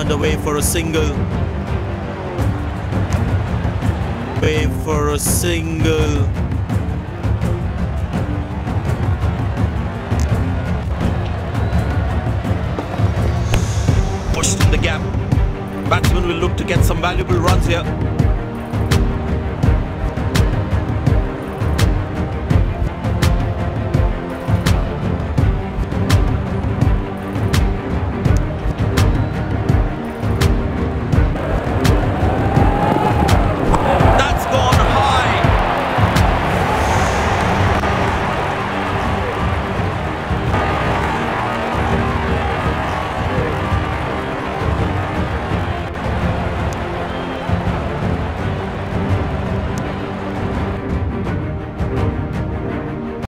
turned away for a single. Away for a single. Pushed in the gap. Batsman will look to get some valuable runs here.